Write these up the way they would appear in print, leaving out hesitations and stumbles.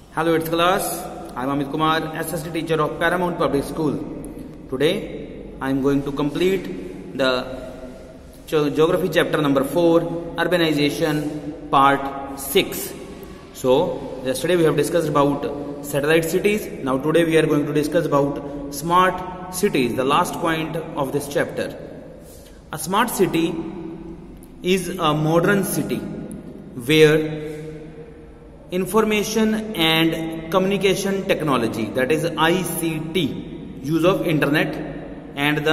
Hello, it's class. I am Amit Kumar, SST teacher of Paramount Public School. Today, I am going to complete the Geography chapter number 4, Urbanization, part 6. So, yesterday we have discussed about satellite cities. Now, today we are going to discuss about smart cities, the last point of this chapter. A smart city is a modern city where information and communication technology, that is ICT, use of internet and the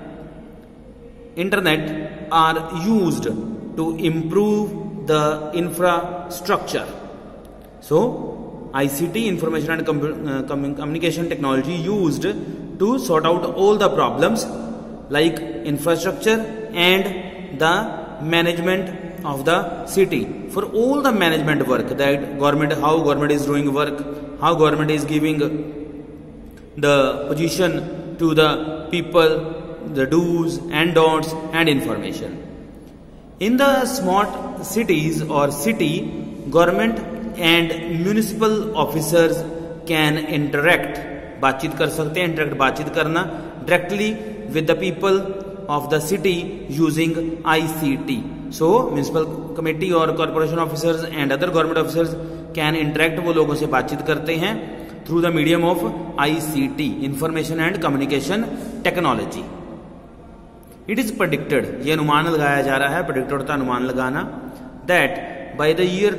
internet are used to improve the infrastructure. So ICT, information and communication technology, used to sort out all the problems like infrastructure and the management of the city. For all the management work, that how government is doing work, how government is giving the position to the people, the do's and don'ts and information. In the smart cities or city, government and municipal officers can interact, बातचीत कर सकते हैं, interact बातचीत करना directly with the people of the city using ICT. So municipal committee or corporation officers and other government officers can interact, वो लोगों से बातचीत करते हैं through the medium of ICT, information and communication technology. It is predicted, ये अनुमान लगाया जा रहा है, predicted होता अनुमान लगाना, that by the year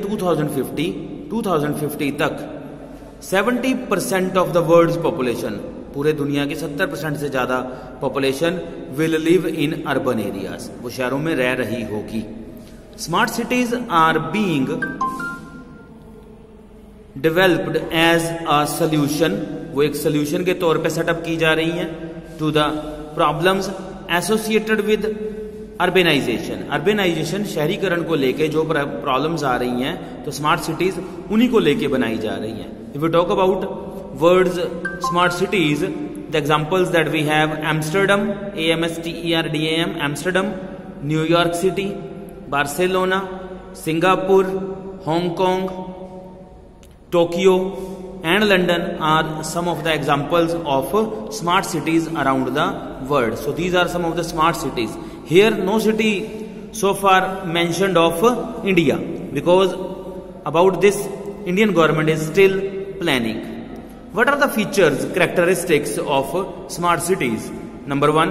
2050 तक 70% of the world's population, पूरे दुनिया की 70% से ज्यादा population will live in urban areas, वो शहरों में रह रही होगी. Smart cities are being developed as a solution, वो एक सॉल्यूशन के तौर पे सेटअप की जा रही हैं to the problems associated with urbanisation. Urbanisation, शहरीकरण को लेके जो प्रॉब्लम्स आ रही हैं, तो स्मार्ट सिटीज उन्हीं को लेके बनाई जा रही हैं. If we talk about world's smart cities, the examples that we have: Amsterdam, AMSTERDAM, Amsterdam, New York City, Barcelona, Singapore, Hong Kong, Tokyo and London are some of the examples of smart cities around the world. So these are some of the smart cities. Here no city so far mentioned of India, because about this Indian government is still planning. What are the features, characteristics of smart cities? Number one,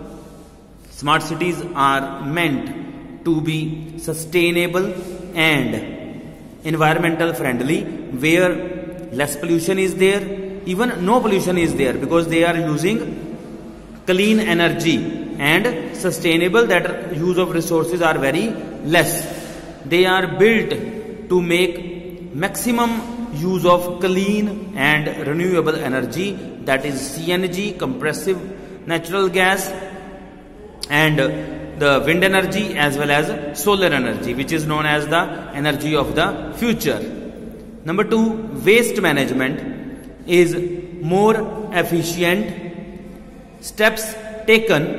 smart cities are meant to be sustainable and environmental friendly, where less pollution is there, even no pollution is there, because they are using clean energy and sustainable, that use of resources are very less. They are built to make maximum use of clean and renewable energy, that is CNG, compressive natural gas, and the wind energy as well as solar energy, which is known as the energy of the future. Number two, waste management is more efficient. Steps taken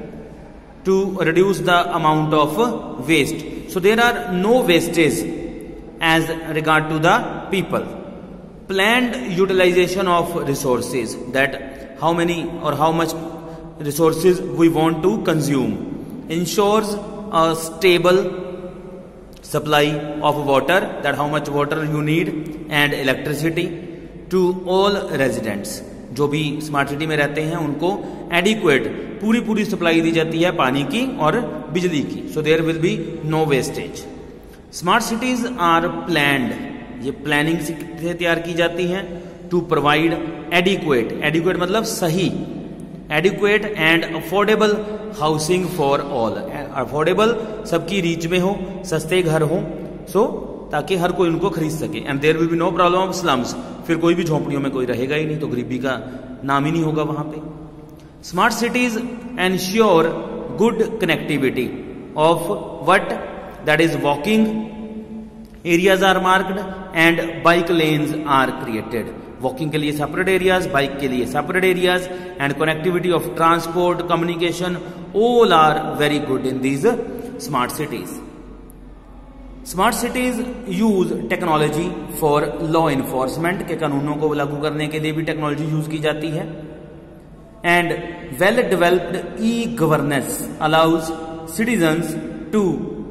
to reduce the amount of waste. So there are no wastage as regard to the people. Planned utilization of resources, that how many or how much resources we want to consume, ensures a stable supply of water, that how much water you need, and electricity to all residents. जो भी smart city में रहते हैं उनको adequate पूरी supply दी जाती है पानी की और बिजली की. So there will be no wastage. Smart cities are planned, ये प्लानिंग से तैयार की जाती हैं, टू प्रोवाइड एडिक्वेट मतलब सही, adequate and affordable housing for all. Affordable, सबकी रीच में हो, सस्ते घर हो, सो ताकि हर कोई उनको खरीद सके. And there will be no problem of slums, फिर कोई भी झोंपड़ियों में कोई रहेगा ही नहीं, तो गरीबी का नाम ही नहीं होगा वहां पे. Smart cities ensure good connectivity of what, that is walking areas are marked and bike lanes are created. Walking के लिए separate areas, bike के लिए separate areas, and connectivity of transport, communication, all are very good in these smart cities. Smart cities use technology for law enforcement, के कानूनों को लागू करने के लिए भी टेक्नोलॉजी यूज की जाती है। And well developed e governance allows citizens to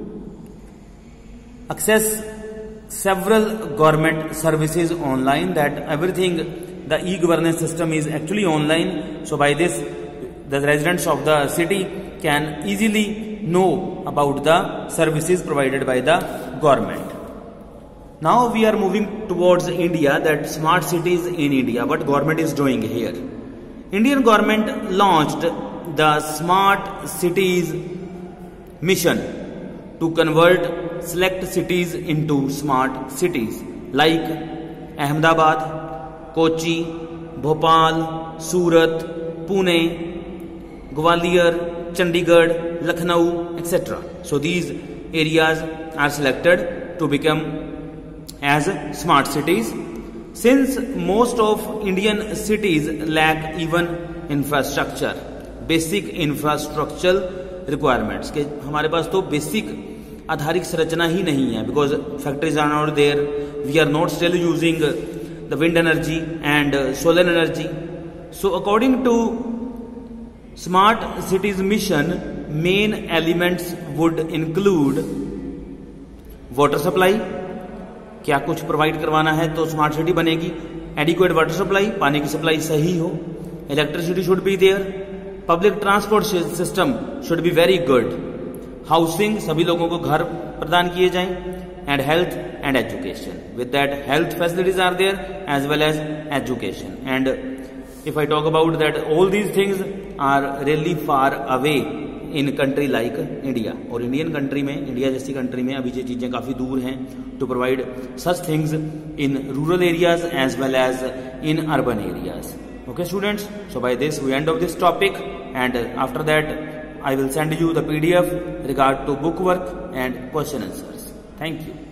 access several government services online, that everything, the e-governance system is actually online. So by this, the residents of the city can easily know about the services provided by the government. Now we are moving towards India, that smart cities in India, what government is doing here. Indian government launched the smart cities mission to convert select cities into smart cities like Ahmedabad, Kochi, Bhopal, Surat, Pune, Gwalior, Chandigarh, Lucknow, etc. So these areas are selected to become as smart cities. Since most of Indian cities lack even infrastructure, basic infrastructural requirements, के हमारे पास तो basic आधारिक संरचना ही नहीं है, because factories are not there, we are not still using the wind energy and solar energy. So according to smart cities mission, main elements would include water supply, क्या कुछ provide करवाना है तो स्मार्ट सिटी बनेगी. Adequate water supply, पानी की supply सही हो. Electricity should be there. Public transport system should be very good. Housing, सभी लोगों को घर प्रदान किए जाएं. And health and education, with that health facilities are there as well as education. And if I talk about that, all these things are really far away in country like India. और Indian country में, India जैसी country में अभी ये चीजें काफी दूर हैं to provide such things in rural areas as well as in urban areas. Okay students, so by this we end of this topic, and after that I will send you the PDF regard to book work and question answers. Thank you.